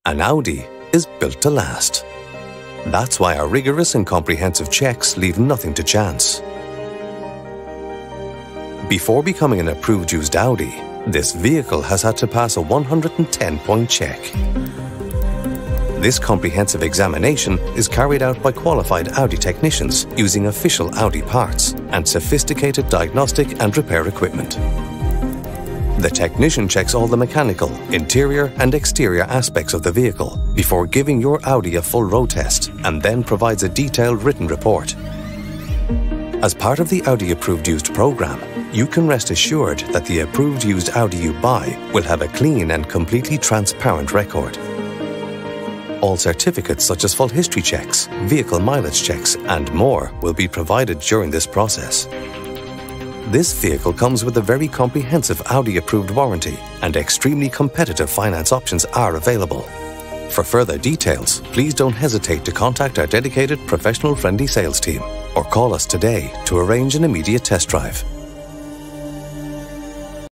An Audi is built to last. That's why our rigorous and comprehensive checks leave nothing to chance. Before becoming an approved used Audi, this vehicle has had to pass a 110-point check. This comprehensive examination is carried out by qualified Audi technicians using official Audi parts and sophisticated diagnostic and repair equipment. The technician checks all the mechanical, interior and exterior aspects of the vehicle before giving your Audi a full road test and then provides a detailed written report. As part of the Audi Approved Used program, you can rest assured that the approved used Audi you buy will have a clean and completely transparent record. All certificates such as full history checks, vehicle mileage checks and more will be provided during this process. This vehicle comes with a very comprehensive Audi approved warranty and extremely competitive finance options are available. For further details, please don't hesitate to contact our dedicated professional friendly sales team or call us today to arrange an immediate test drive.